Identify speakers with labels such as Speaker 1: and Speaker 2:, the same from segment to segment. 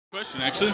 Speaker 1: Question, actually.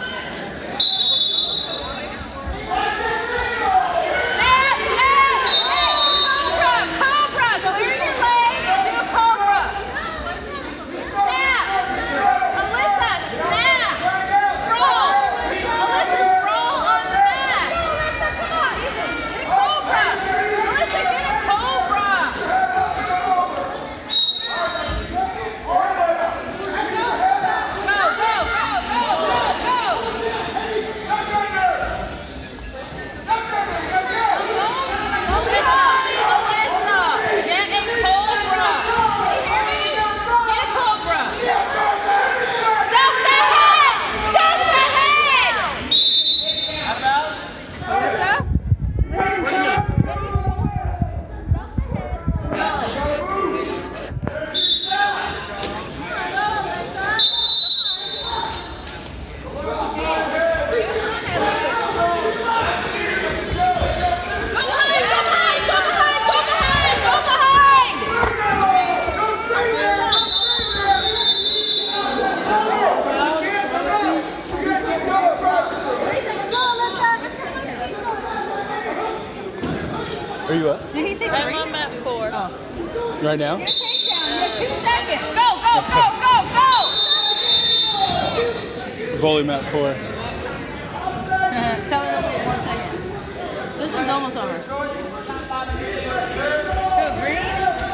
Speaker 2: Where are you at?
Speaker 3: Did he say 3?
Speaker 4: I'm at 4.
Speaker 3: Oh.
Speaker 2: Right now?
Speaker 3: Get a takedown. You have 2 seconds. Go, go, go, go, go!
Speaker 2: Volume at 4.
Speaker 3: Tell her to wait 1 second. This one's almost over. Who, Green?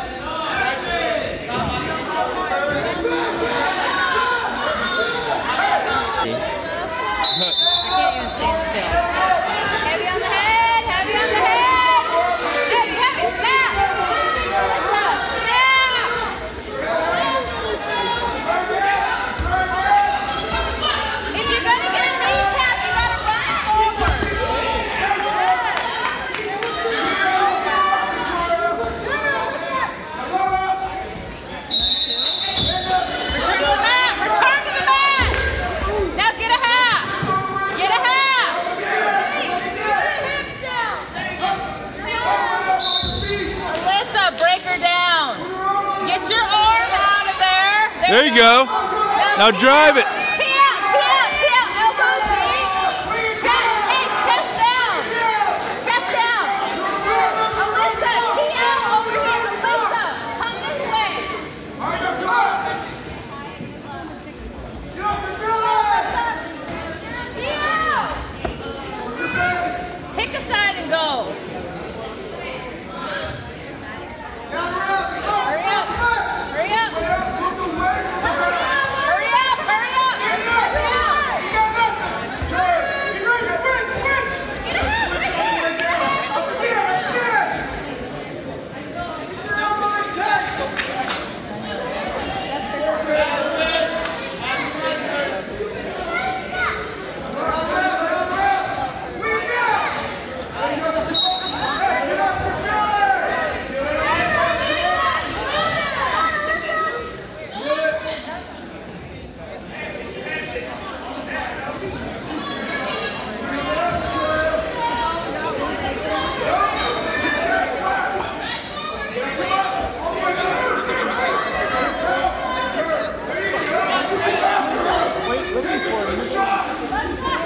Speaker 3: I can't even stand still. Heavy on the head, heavy on the head. Heavy, heavy, snap. Snap. If you're going to get a kneecap, you got to run forward. Return to the mat, return to the mat. Now get a half. Get a half. Alyssa, break her down. Get your arm out of there.
Speaker 2: There you go. Now drive it.
Speaker 3: Tee out, elbows deep. Hey, chest down. Chest down. Alyssa, tee out over here. Alyssa, come this way. Tee out. Pick a side and go. Hurry up. Hurry up. Hurry up. Hurry up. Hurry up.
Speaker 2: Wait, look at these 4.